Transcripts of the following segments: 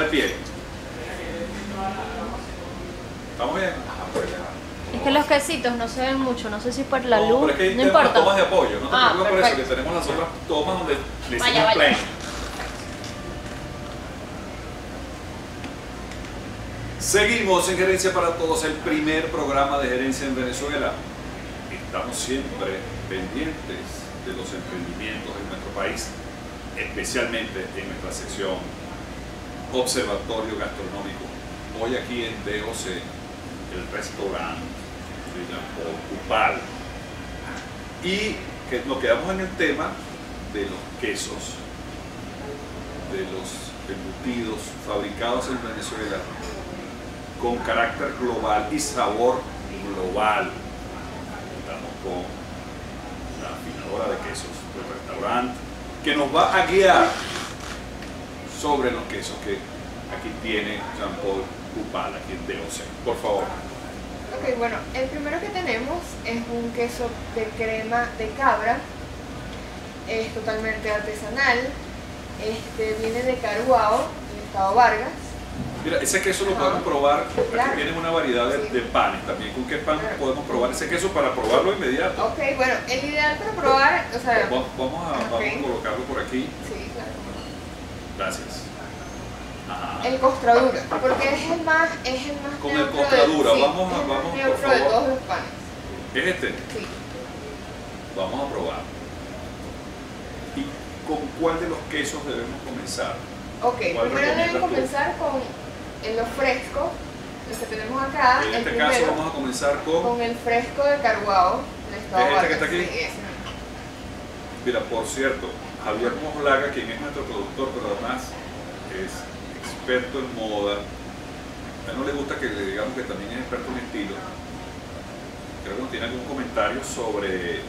pie. ¿Estamos bien? Pues, Es que los quesitos no se ven mucho, no sé si por la no, luz, pero es que hay no temas, importa. tomas de apoyo, no te Ah, preocupes por eso, que perfecto. tenemos las otras tomas donde le hicimos Vaya. plane. Seguimos en Gerencia para Todos, el primer programa de gerencia en Venezuela. Estamos siempre pendientes de los emprendimientos en nuestro país, especialmente en nuestra sección Observatorio Gastronómico. Hoy aquí en DOC, el restaurante de Jean-Paul Cupal. Y que nos quedamos en el tema de los quesos, de los embutidos fabricados en Venezuela con carácter global y sabor global. Estamos con la afinadora de quesos del restaurante que nos va a guiar sobre los quesos que aquí tiene Jean-Paul Cupal, aquí en DOC. Por favor. Ok, bueno, el primero que tenemos es un queso de crema de cabra, es totalmente artesanal, viene de Caruao, en el estado Vargas. Mira, ese queso lo podemos probar, Claro. aquí tienen una variedad Sí. de panes también. ¿Con qué pan Claro. podemos probar ese queso para probarlo inmediato? Ok, bueno, el ideal para probar, o sea, Vamos a Ok. colocarlo por aquí. sí, claro. Gracias. Ajá. El costradura, porque es el más Con el neutro costradura, sí, vamos a- es el más vamos, por neutro de favor. todos los panes. ¿Es este? Sí. Vamos a probar. ¿Y con cuál de los quesos debemos comenzar? Ok, ¿Cuál primero recomiendas deben tú? comenzar con los frescos, los que tenemos acá. En el este primero, caso vamos a comenzar con el fresco de Caruao, del estado ¿Es este que Vargas. está aquí? Sí, ese. Mira, por cierto, Javier Moslaga, quien es nuestro productor, pero además es experto en moda. A él no le gusta que le digamos que también es experto en estilo. Creo que no tiene algún comentario sobre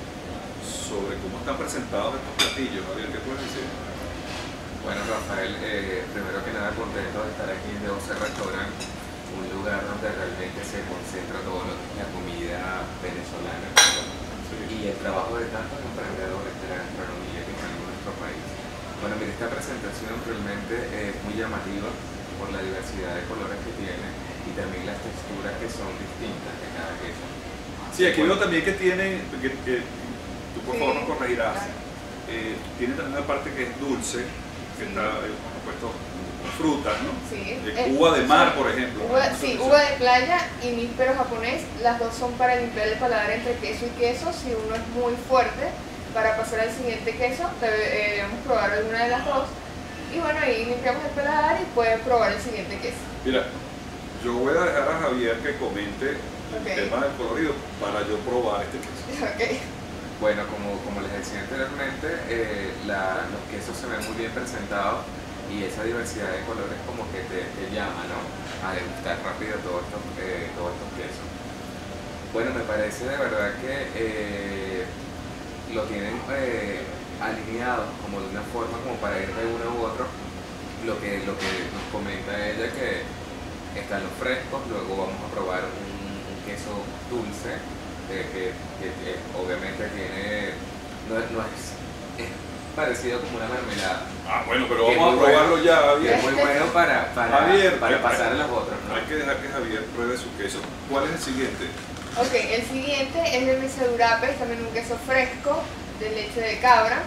cómo están presentados estos platillos. Javier, ¿qué puedes decir? Bueno, Rafael, primero que nada contento de estar aquí en DOC Restaurant, un lugar donde realmente se concentra todo lo que es la comida venezolana, ¿no? Y el trabajo de tantos emprendedores de la gastronomía que están en nuestro país. Bueno, mira, esta presentación realmente es muy llamativa por la diversidad de colores que tiene y también las texturas que son distintas de cada queso. Sí, aquí veo también que tiene, que tú por favor nos Sí, corregirás, claro. tiene también una parte que es dulce, que está puesto con frutas, ¿no? Sí. Uva de mar, por ejemplo. Sí, uva de playa y níspero japonés, las dos son para limpiar el paladar entre queso y queso. Si uno es muy fuerte, para pasar al siguiente queso, debemos probar alguna de las dos. Y bueno, ahí limpiamos el paladar y pueden probar el siguiente queso. Mira, yo voy a dejar a Javier que comente Ok. el tema del colorido para yo probar este queso. Ok. Bueno, como les decía anteriormente, los quesos se ven muy bien presentados y esa diversidad de colores como que te llama, ¿no?, a degustar rápido todos estos quesos. Bueno, me parece de verdad que lo tienen alineado como de una forma como para ir de uno u otro. Lo que nos comenta ella, que están los frescos, luego vamos a probar un queso dulce, que obviamente tiene, no es parecido como una mermelada. Ah, bueno, pero Que vamos a muy bueno. probarlo ya, Y Javier. es muy bueno Javier, para pasar a los otros, ¿no? Hay que dejar que Javier pruebe su queso. ¿Cuál es el siguiente? Ok, el siguiente es de Mesedurape, es también un queso fresco de leche de cabra.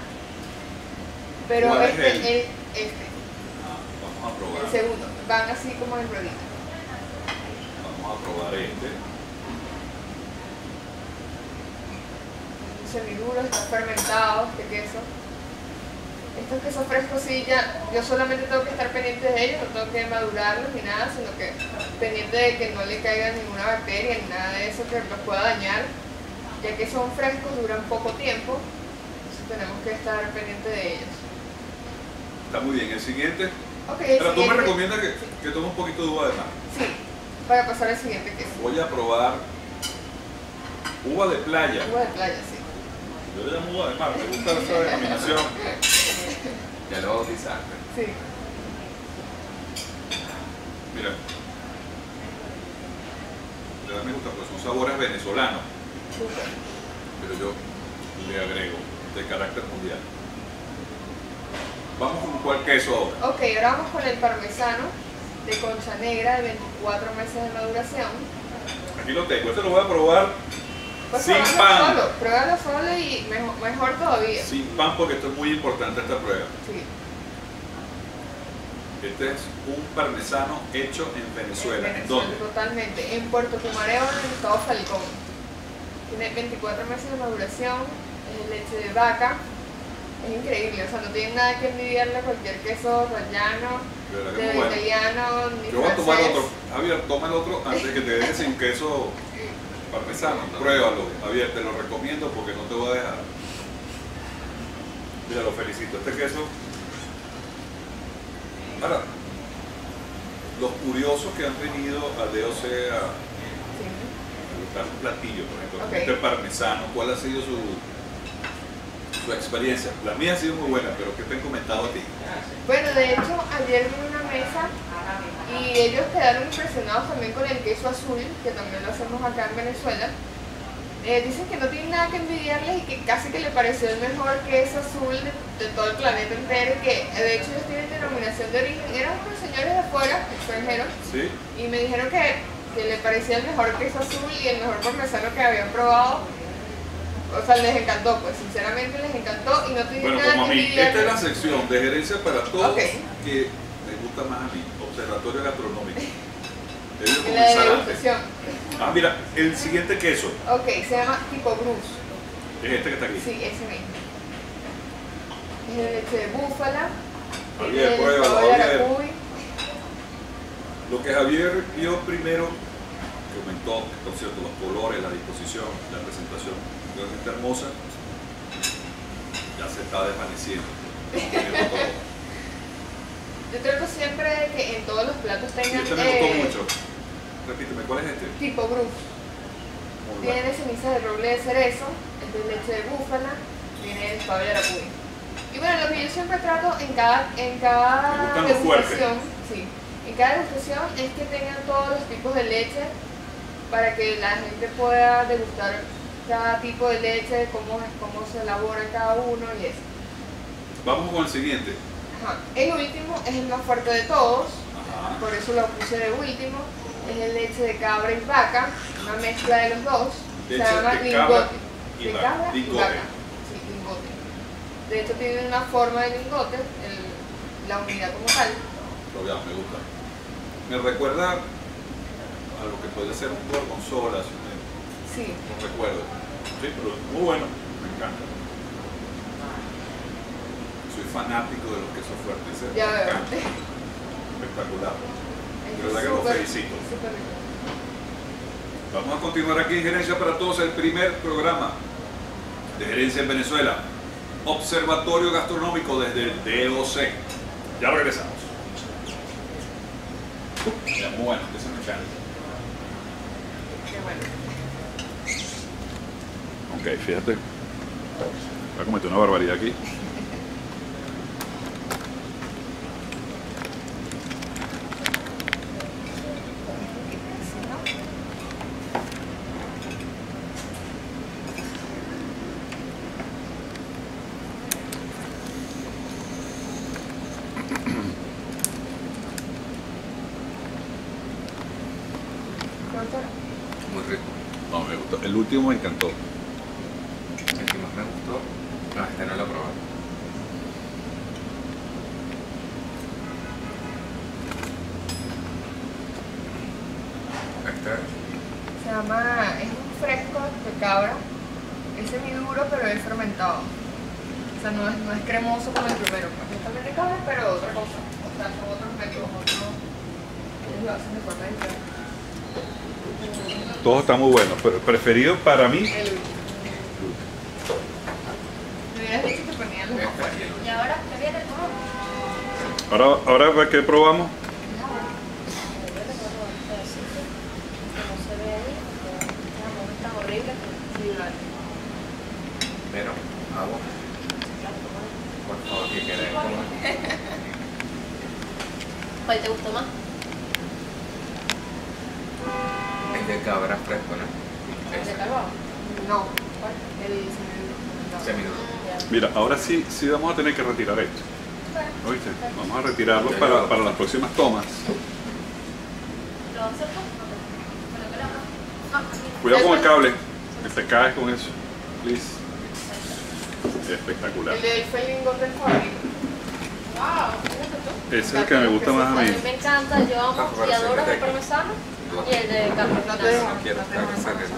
Pero ¿Cuál es este, Vamos a el probar. segundo, van así como en ruedita. Vamos a probar este. Semiduro, está fermentado este queso. Estos quesos frescos sí, yo solamente tengo que estar pendiente de ellos, no tengo que madurarlos ni nada, sino que pendiente de que no le caiga ninguna bacteria ni nada de eso que los pueda dañar, ya que son frescos, duran poco tiempo, entonces tenemos que estar pendiente de ellos. Está muy bien. El siguiente. Ok, el Pero tú me siguiente- recomiendas que tome un poquito de uva de mar. Sí, para pasar al siguiente queso. Voy a probar uva de playa. Uva de playa, sí. Yo le llamo uva de mar, me gusta esa denominación. Ya lo bautizaste. Sí. Mira, de verdad me gusta, pues son sabores venezolanos, Súper. pero yo le agrego de carácter mundial. Vamos con cuál queso ahora. Ok, ahora vamos con el parmesano de concha negra de 24 meses de maduración. Aquí lo tengo, este lo voy a probar Pues sin pruébalo pan. solo, pruébalo solo y mejor todavía. Sin pan porque esto es muy importante esta prueba. Sí. Este es un parmesano hecho en Venezuela. ¿En dónde? Totalmente. En Puerto Cumareo, en el estado Falcón. Tiene 24 meses de maduración, es leche de vaca. Es increíble, o sea, no tiene nada que envidiarle a cualquier queso rallano, De verdad que de es muy bueno. italiano, ni Yo voy a tomar francés. otro. Javier, toma el otro antes de que te dejes sin queso parmesano. Pruébalo, Javier, te lo recomiendo porque no te voy a dejar. Mira, lo felicito. Este queso. Ahora, los curiosos que han venido a DOC a Sí. buscar un platillo, por ejemplo, Ok. este parmesano, ¿cuál ha sido su experiencia? La mía ha sido muy buena, pero ¿qué te han comentado a ti? Bueno, de hecho, ayer vi una mesa y ellos quedaron impresionados también con el queso azul, que también lo hacemos acá en Venezuela. Dicen que no tienen nada que envidiarles y que casi que le pareció el mejor queso azul de todo el planeta entero, y que de hecho ellos tienen denominación de origen. Eran unos señores de afuera, extranjeros, ¿Sí? y me dijeron que le parecía el mejor queso azul y el mejor parmesano que habían probado. O sea, les encantó, pues sinceramente les encantó y no tienen Bueno, nada como a que mí, esta es la envidiarles. sección de gerencia para todos Ok. que me gusta más a mí, Observatorio Gastronómico. Debe Y la de comenzar antes. degustación. Ah, mira, el siguiente queso Ok, se llama tipo Bruce. es este que está aquí. Sí, ese mismo. Es de leche de búfala. Javier, tiene el pruébalo, sabor de Javier. aracuy. Lo que Javier vio primero, que aumentó, por cierto, los colores, la disposición, la presentación realmente hermosa, ya se está desvaneciendo. Teniendo todo. Yo trato siempre de que en todos los platos Y tengan este me gustó mucho. Repíteme, ¿cuál es este? tipo Bruce. Muy Tiene bueno. ceniza de roble de cerezo, es de leche de búfala, tiene el pavo de aracuy. Y bueno, lo que yo siempre trato en cada Me gustan los degustación, sí, en cada degustación es que tengan todos los tipos de leche para que la gente pueda degustar cada tipo de leche, cómo se elabora cada uno y eso. Vamos con el siguiente. Ajá. El último es el más fuerte de todos, Ajá. por eso lo puse de último. Es el leche de cabra y vaca, una mezcla de los dos. Leche se llama de cabra lingote. y De vaca. cabra y Lingote. vaca. Sí, lingote. De hecho tiene una forma de lingote, la unidad como tal. Lo me gusta. Me recuerda a lo que puede ser un gorgonzola, si Sí. no recuerdo. Sí, pero muy bueno, me encanta. Soy fanático de los quesos fuertes. Ya me veo. encanta. Espectacular. Es De verdad que lo súper- felicito. súper rico. Vamos a continuar aquí en Gerencia para Todos, el primer programa de gerencia en Venezuela. Observatorio Gastronómico desde el DOC. Ya regresamos. Ya, muy bueno, eso me encanta. Qué bueno. Ok, fíjate. Voy a cometer una barbaridad aquí. Muy rico. No, me gustó. El último me encantó. El que más me gustó, no, este no lo he probado. Este, Se llama, es un fresco de cabra, es semiduro pero es fermentado. O sea, no es cremoso como el primero, porque es también de cabra, pero otra cosa. O sea, son otros métodos, ellos lo hacen de forma diferente. Todos están muy buenos, pero el preferido para mí. El último. Me hubieras dicho que ponían los más este fuertes. y el ¿Y último. ahora qué viene? ¿Cómo? Ahora ¿qué probamos? No se ve ahí, porque la mano es tan horrible. Sí, vale. Pero, agua, por favor, que quede como ¿Cuál te gustó más? es de cabra fresco, ¿no? ¿El de Ese. carbón? No, ¿cuál? El semiduro. Semiduro. Ya. Mira, ahora sí vamos a tener que retirar esto. ¿Oíste? Vamos a retirarlo para las próximas tomas. ¿Lo vas a hacer tú? Bueno, que la hago. Cuidado con el cable, que te caes con eso. Please. Espectacular. El de hoy fue el lingote favorito. Wow, fíjate tú. Ese es el que me gusta más a A mí. mí me encanta, yo amo y adoro el parmesano y el de carne. No te dejo. No quiero estar saliendo.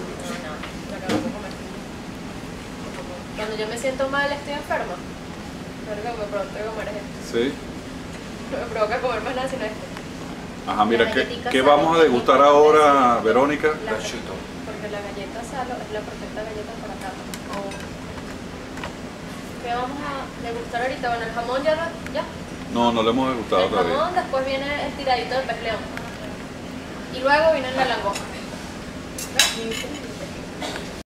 Cuando yo me siento mal, estoy enferma. Verga, me provoca comer esto. Sí. No me provoca comer más nada sino esto. Ajá, mira, Las ¿qué galletitas vamos a Salo, degustar también ahora, con Verónica? la- Prosciutto. Porque la galleta Salo es la perfecta galleta para acá. ¿Qué vamos a degustar ahorita? Bueno, el jamón ya. No, no lo hemos degustado El todavía. jamón, después viene el tiradito del pez león. Y luego viene la langosta. ¿Ves?